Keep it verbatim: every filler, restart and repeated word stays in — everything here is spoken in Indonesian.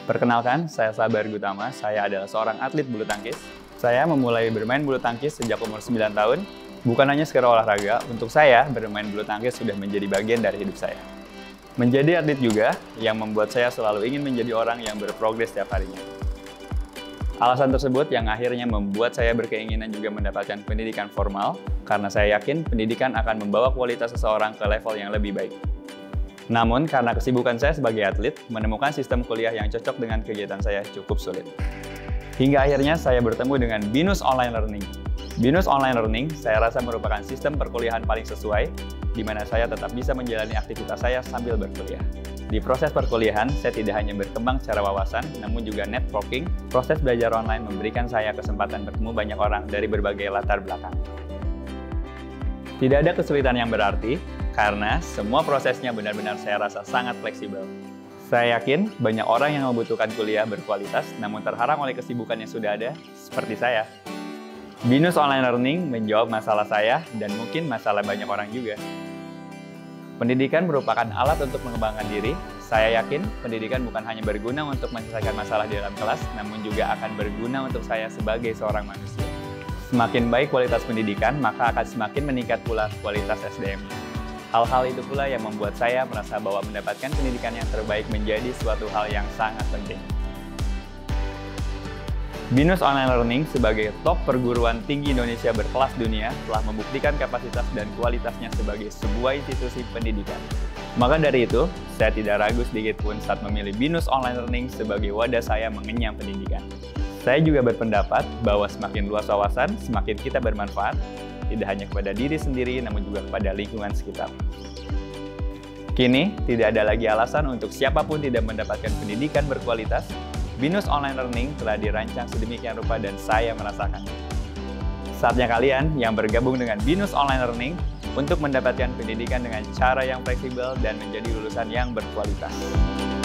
Perkenalkan, saya Sabar Gutama, saya adalah seorang atlet bulu tangkis. Saya memulai bermain bulu tangkis sejak umur sembilan tahun. Bukan hanya sekedar olahraga, untuk saya bermain bulu tangkis sudah menjadi bagian dari hidup saya. Menjadi atlet juga yang membuat saya selalu ingin menjadi orang yang berprogres setiap harinya. Alasan tersebut yang akhirnya membuat saya berkeinginan juga mendapatkan pendidikan formal, karena saya yakin pendidikan akan membawa kualitas seseorang ke level yang lebih baik. Namun, karena kesibukan saya sebagai atlet, menemukan sistem kuliah yang cocok dengan kegiatan saya cukup sulit. Hingga akhirnya saya bertemu dengan Binus Online Learning. Binus Online Learning saya rasa merupakan sistem perkuliahan paling sesuai, di mana saya tetap bisa menjalani aktivitas saya sambil berkuliah. Di proses perkuliahan, saya tidak hanya berkembang secara wawasan, namun juga networking. Proses belajar online memberikan saya kesempatan bertemu banyak orang dari berbagai latar belakang. Tidak ada kesulitan yang berarti, karena semua prosesnya benar-benar saya rasa sangat fleksibel. Saya yakin banyak orang yang membutuhkan kuliah berkualitas, namun terhalang oleh kesibukan yang sudah ada, seperti saya. Binus Online Learning menjawab masalah saya, dan mungkin masalah banyak orang juga. Pendidikan merupakan alat untuk mengembangkan diri. Saya yakin pendidikan bukan hanya berguna untuk menyelesaikan masalah di dalam kelas, namun juga akan berguna untuk saya sebagai seorang manusia. Semakin baik kualitas pendidikan, maka akan semakin meningkat pula kualitas S D M-nya. Hal-hal itu pula yang membuat saya merasa bahwa mendapatkan pendidikan yang terbaik menjadi suatu hal yang sangat penting. Binus Online Learning sebagai top perguruan tinggi Indonesia berkelas dunia telah membuktikan kapasitas dan kualitasnya sebagai sebuah institusi pendidikan. Maka dari itu, saya tidak ragu sedikit pun saat memilih Binus Online Learning sebagai wadah saya mengenyam pendidikan. Saya juga berpendapat bahwa semakin luas wawasan, semakin kita bermanfaat, tidak hanya kepada diri sendiri, namun juga kepada lingkungan sekitar. Kini, tidak ada lagi alasan untuk siapapun tidak mendapatkan pendidikan berkualitas. Binus Online Learning telah dirancang sedemikian rupa dan saya merasakan. Saatnya kalian yang bergabung dengan Binus Online Learning untuk mendapatkan pendidikan dengan cara yang fleksibel dan menjadi lulusan yang berkualitas.